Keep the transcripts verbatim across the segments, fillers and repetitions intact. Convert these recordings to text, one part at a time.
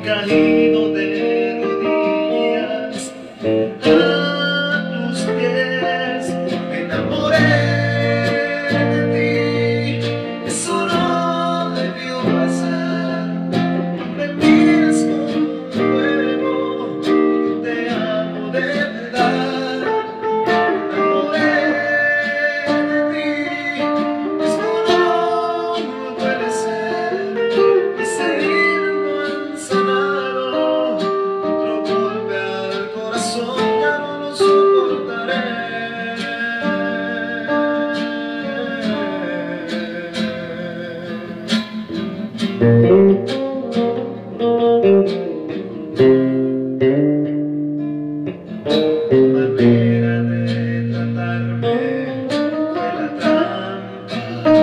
caído de rodillas a tus pies, me enamoré de ti. Eso no debió pasar. Me miras con fuego, yo te amo de verdad. Me enamoré de ti. Esto no, no puede ser. Mis heridas no han sanado. Otro golpe al corazón ya no lo soportaré. Tu manera de tratarme fue la trampa.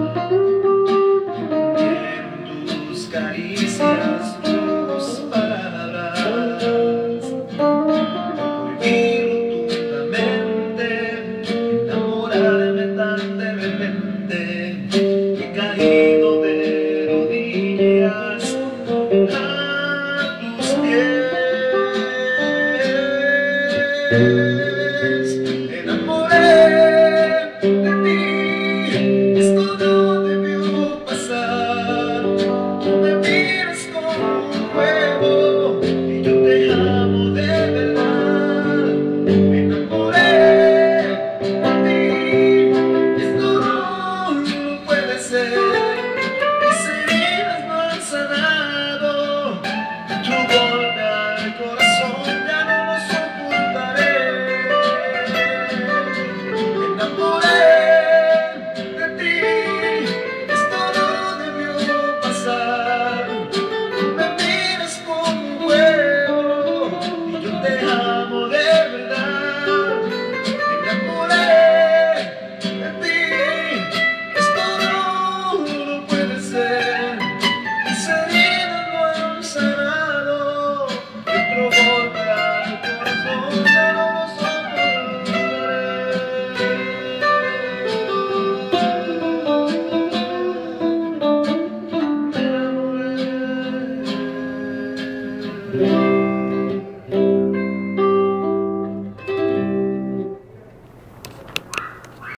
En tus caricias, tus palabras, prohibí rotundamente enamorarme tan de repente. He caído de rodillas a tus pies. Me enamoré de ti. Esto no debió pasar. Tú me miras como un juego y yo te amo de verdad. Me enamoré de ti. Esto no, no puede ser. Mis heridas no han sanado. Tu golpe al corazón ya no lo soportaré. Me enamoré de ti. Esto no debió pasar. Tú me miras como un juego y yo te amo de verdad. Me enamoré de ti. Esto no, no puede ser. Mis heridas no han sanado. Otro golpe al corazón ya no lo soportaré. Me enamoré.